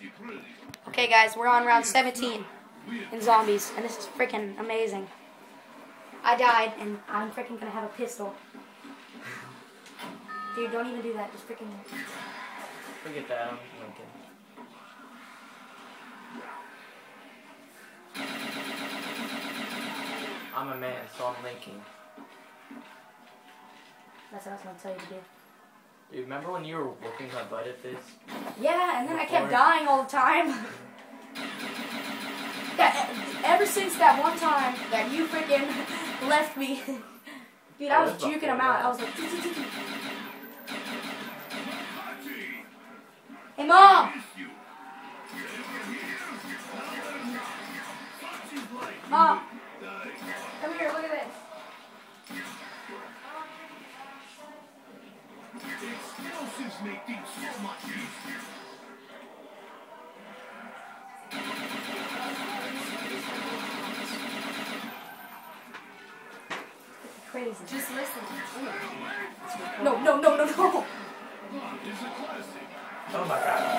Okay, guys, we're on round 17 in zombies, and this is freaking amazing. I died, and I'm freaking gonna have a pistol. Dude, don't even do that. Just freaking... Forget that, I'm Lincoln. I'm a man, so I'm Lincoln. That's what I was gonna tell you to do. Dude, remember when you were whooping my butt at this? Yeah, and then I kept dying all the time. Ever since that one time that you freaking left me, dude, I was juking him out. I was like, hey, Mom! Mom! Come here, look at this. Explosives make things so much easier. Crazy. Just listen. No. It's a classic. Oh my god.